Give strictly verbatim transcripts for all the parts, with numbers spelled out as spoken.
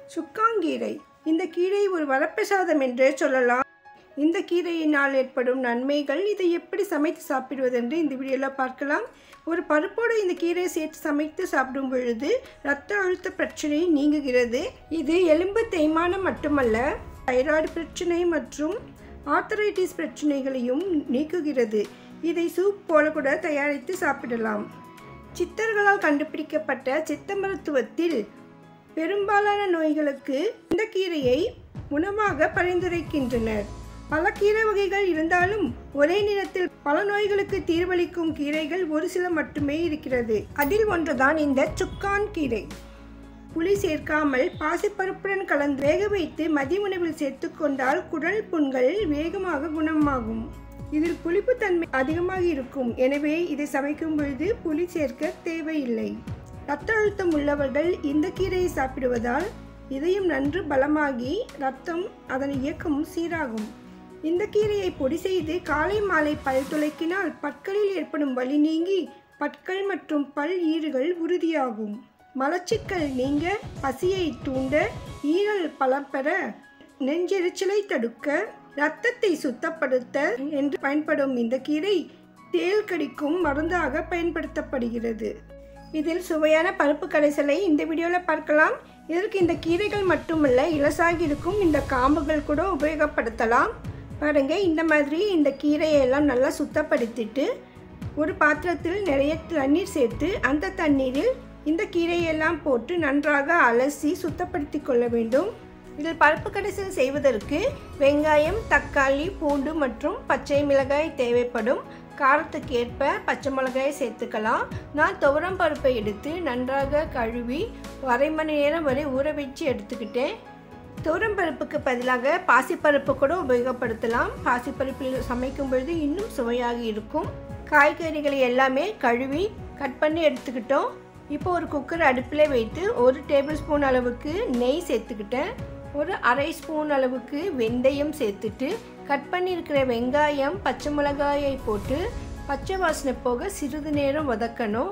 சுக்காங்கீரை. இந்த கீரை ஒரு வரப்பிரசாதம் என்றே சொல்லலாம். இந்த கீரையினால் ஏற்படும் நன்மைகள், இதை எப்படி சமைத்து சாப்பிடுவது என்று இந்த வீடியோவில் பார்க்கலாம். ஒரு பருப்போடு இந்த கீரையை சேர்த்து சமைத்து சாப்பிடும் பொழுது இரத்த அழுத்த பிரச்சனை நீங்குகிறது. இது எலும்பு தேய்மானம் மட்டுமல்ல, தைராய்டு பிரச்சனை மற்றும் ஆர்த்தரைட்டிஸ் பிரச்சனைகளையும் நீக்குகிறது. இதை சூப் போல கூட தயாரித்து சாப்பிடலாம். சித்தர்களால் கண்டுபிடிக்கப்பட்ட சித்த மருத்துவத்தில் பெரும்பாலான நோய்களுக்கு இந்த கீரையை உணவாக பரிந்துரைக்கின்றனர். பல கீரை வகைகள் இருந்தாலும் ஒரே நேரத்தில் பல நோய்களுக்கு தீர்வளிக்கும் கீரைகள் ஒரு சில மட்டுமே இருக்கிறது. அதில் ஒன்றுதான் இந்த சுக்கான் கீரை. புளி சேர்க்காமல் பாசிப்பருப்புடன் கலந்து வேக வைத்து மதிய உணவில் சேர்த்து கொண்டால் குடல் புண்கள் வேகமாக குணமாகும். இதில் புளிப்புத்தன்மை அதிகமாக இருக்கும். எனவே இதை சமைக்கும் பொழுது புளி சேர்க்க தேவையில்லை. இரத்த அழுத்தம் உள்ளவர்கள் இந்த கீரையை சாப்பிடுவதால் இதயம் நன்று பலமாகி இரத்தம் அதன் இயக்கமும் சீராகும். இந்த கீரையை பொடி செய்து காலை மாலை பல் துளைக்கினால் பற்களில் ஏற்படும் வலி நீங்கி பற்கள் மற்றும் பல் ஈறுகள் உறுதியாகும். மலச்சிக்கல் நீங்க, பசியை தூண்ட, ஈரல் பலம் பெற, நெஞ்செரிச்சலை தடுக்க, இரத்தத்தை சுத்தப்படுத்த என்று பயன்படும் இந்த கீரை தேள் கடிக்கும் மருந்தாக பயன்படுத்தப்படுகிறது. இதில் சுவையான பருப்பு கடைசலை இந்த வீடியோவில் பார்க்கலாம். இதற்கு இந்த கீரைகள் மட்டுமல்ல, இலசாகி இருக்கும் இந்த காம்புகள் கூட உபயோகப்படுத்தலாம். பாருங்க, இந்த மாதிரி இந்த கீரையெல்லாம் நல்லா சுத்தப்படுத்திட்டு ஒரு பாத்திரத்தில் நிறைய தண்ணீர் சேர்த்து அந்த தண்ணீரில் இந்த கீரையெல்லாம் போட்டு நன்றாக அலசி சுத்தப்படுத்தி கொள்ள வேண்டும். இதில் பருப்பு கடைசல் செய்வதற்கு வெங்காயம், தக்காளி, பூண்டு மற்றும் பச்சை மிளகாய் தேவைப்படும். காரத்துக்கு ஏற்ப பச்சை மிளகாய் சேர்த்துக்கலாம். நான் துவரம் பருப்பை எடுத்து நன்றாக கழுவி அரை மணி நேரம் வரை ஊற வச்சு எடுத்துக்கிட்டேன். துவரம் பருப்புக்கு பதிலாக பாசிப்பருப்பு கூட உபயோகப்படுத்தலாம். பாசிப்பருப்பில் சமைக்கும் பொழுது இன்னும் சுவையாக இருக்கும். காய்கறிகளை எல்லாமே கழுவி கட் பண்ணி எடுத்துக்கிட்டோம். இப்போ ஒரு குக்கர் அடுப்பில் வைத்து ஒரு டேபிள் ஸ்பூன் அளவுக்கு நெய் சேர்த்துக்கிட்டேன். ஒரு அரை ஸ்பூன் அளவுக்கு வெந்தயம் சேர்த்துட்டு கட் பண்ணியிருக்கிற வெங்காயம், பச்சை மிளகாயை போட்டு பச்சை வாசனை போக சிறிது நேரம் வதக்கணும்.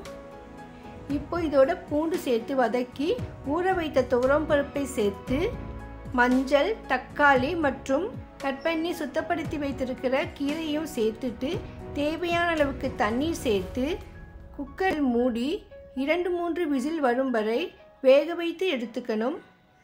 இப்போ இதோட பூண்டு சேர்த்து வதக்கி ஊற வைத்த துவரம் பருப்பை சேர்த்து மஞ்சள், தக்காளி மற்றும் கட் பண்ணி சுத்தப்படுத்தி வைத்திருக்கிற கீரையும் சேர்த்துட்டு தேவையான அளவுக்கு தண்ணீர் சேர்த்து குக்கர் மூடி இரண்டு மூன்று விசில் வரும் வரை வேக வைத்து எடுத்துக்கணும்.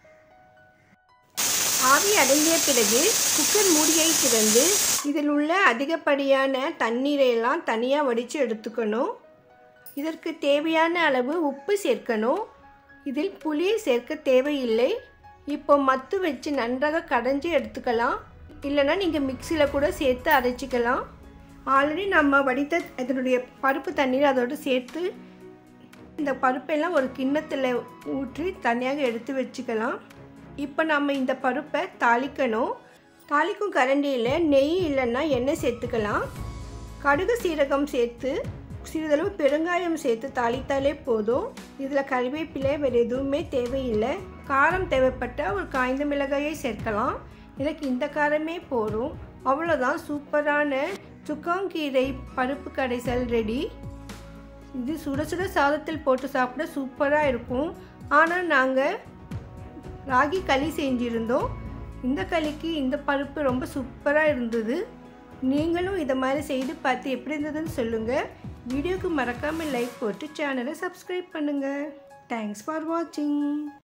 ஆவி அடங்கிய பிறகு குக்கர் மூடியை திறந்து இதில் உள்ள அதிகப்படியான தண்ணீரை எல்லாம் தனியாக வடித்து எடுத்துக்கணும். இதற்கு தேவையான அளவு உப்பு சேர்க்கணும். இதில் புளி சேர்க்க தேவையில்லை. இப்போ மத்து வச்சு நன்றாக கடைஞ்சி எடுத்துக்கலாம். இல்லைன்னா நீங்கள் மிக்சியில் கூட சேர்த்து அரைச்சிக்கலாம். ஆல்ரெடி நம்ம வடித்த இதனுடைய பருப்பு தண்ணீர் அதோடு சேர்த்து இந்த பருப்பெல்லாம் ஒரு கிண்ணத்தில் ஊற்றி தனியாக எடுத்து வச்சுக்கலாம். இப்போ நம்ம இந்த பருப்பை தாளிக்கணும். தாளிக்கும் கரண்டியில் நெய் இல்லைன்னா எண்ணெய் சேர்த்துக்கலாம். கடுகு சீரகம் சேர்த்து சிறிதளவு பெருங்காயம் சேர்த்து தாளித்தாலே போதும். இதில் கறிவேப்பிலை வேறு எதுவுமே தேவையில்லை. காரம் தேவைப்பட்டால் ஒரு காய்ந்த மிளகாயை சேர்க்கலாம். எனக்கு இந்த காரமே போதும். அவ்வளோதான், சூப்பரான சுக்காங்கீரை பருப்பு கடைசல் ரெடி. இது சுட சுட சாதத்தில் போட்டு சாப்பிட சூப்பராக இருக்கும். ஆனால் நாங்கள் ராகி களி செஞ்சுருந்தோம். இந்த களிக்கு இந்த பருப்பு ரொம்ப சூப்பராக இருந்தது. நீங்களும் இதை மாதிரி செய்து பார்த்து எப்படி இருந்ததுன்னு சொல்லுங்கள். வீடியோக்கு மறக்காமல் லைக் போட்டு சேனலை சப்ஸ்கிரைப் பண்ணுங்கள். தேங்க்ஸ் ஃபார் வாட்சிங்.